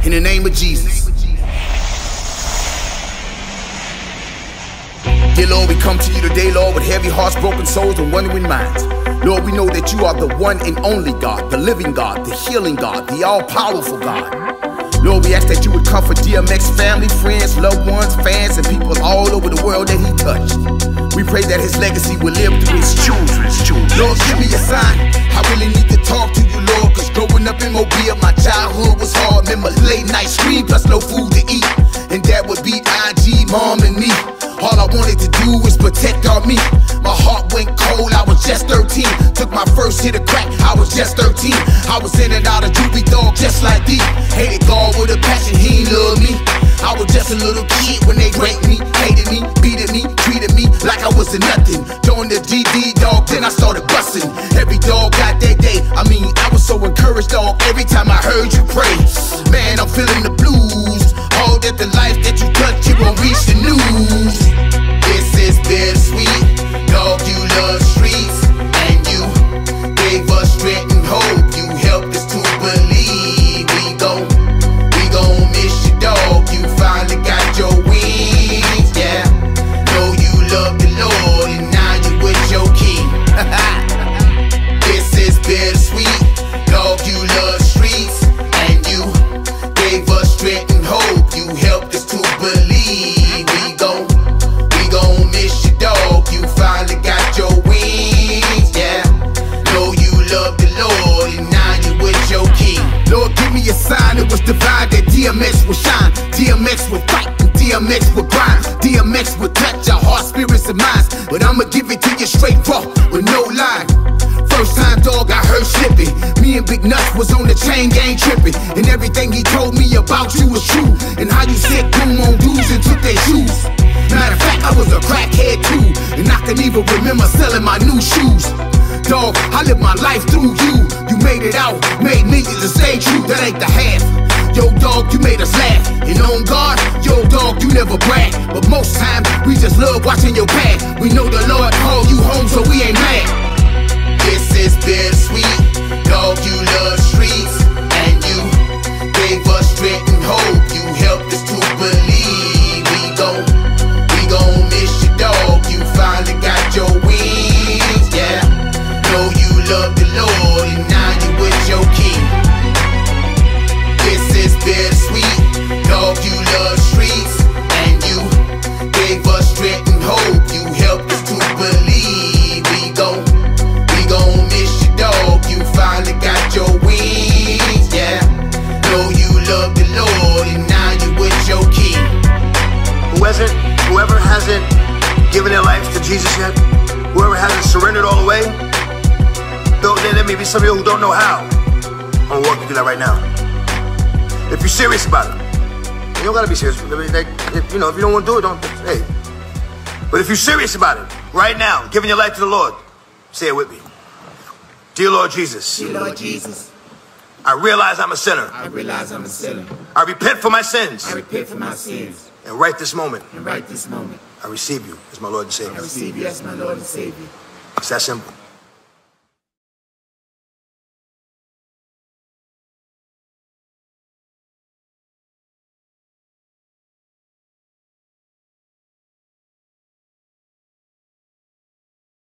in the name of Jesus. Dear Lord, we come to you today, Lord, with heavy hearts, broken souls, and wondering minds. Lord, we know that you are the one and only God, the living God, the healing God, the all-powerful God. Lord, we ask that you would comfort DMX family, friends, loved ones, fans, and people all over the world that he touched. We pray that his legacy will live through his children's children. Lord, give me a sign. I really need to talk to you, Lord, cause growing up in Mobile, my childhood was hard. Remember late night scream, plus no food to eat. And that would be IG, mom, and me. All I wanted to do was protect our meat. My heart went cold, I was just 13. Took my first hit of crack, I was just 13. I was in and out of juvie, dog, just like thee. Hated God with a passion, he ain't love me. I was just a little kid when they raped me, hated me, beated me, treated me like I was a nothing. Joined the GD, dog, then I started busting. Every dog got that day, I mean, I was so encouraged, dog, every time I heard you pray. Man, I'm feeling the blues. All that the life that you touch, you won't reach the news. This is bittersweet, dog, you love streets, and you gave us strength and hope. You helped us to believe. We gon' miss you, dog. You finally got your wings, yeah. Know you love the Lord, and now you with your king. This is bittersweet, dog, you love streets, and you gave us strength and hope. You helped us to believe. We gon' miss you, dog. You finally got your wings, yeah. Know you love the Lord, and now you with your king. Lord, give me a sign it was divine that DMX would shine. DMX would fight and DMX would grind. DMX would touch our hearts, spirits, and minds. But I'ma give it to you straight raw, with no lie. First time, dog, I heard slipping. Me and Big Nuts was on the chain gang tripping, and everything he told me about you was true. And how you said boom on dudes and took their shoes. Matter of fact, I was a crackhead too, and I can even remember selling my new shoes. Dog, I lived my life through you. You made it out, made millions and stay true. That ain't the half. Yo, dog, you made us laugh. And on God, yo, dog, you never brag. But most times, we just love watching your path. We know the Lord called you home, so we ain't mad. This is bittersweet, dog, you love streets, and you gave us strength and hope. You helped us to believe. We gon' miss you, dog. You finally got your wings, yeah. Know you love the Lord, and now you with your king. This is bittersweet, dog, you love streets, and you gave us strength and hope. You helped us to believe. We gon' miss you, dog. You finally got your wings, yeah. Know you love the Lord, and now you with your king. Whoever hasn't given their life to Jesus yet, whoever hasn't surrendered all the way, there may be some of you who don't know how. I'm gonna walk you through that right now. If you're serious about it, you don't gotta be serious. If you don't want to do it, don't. Hey, but if you're serious about it, right now, giving your life to the Lord, say it with me. Dear Lord Jesus. Dear Lord Jesus. I realize I'm a sinner. I realize I'm a sinner. I repent for my sins. I repent for my sins. And right this moment. And right this moment. I receive you as my Lord and Savior. I receive you as my Lord and Savior. It's that simple.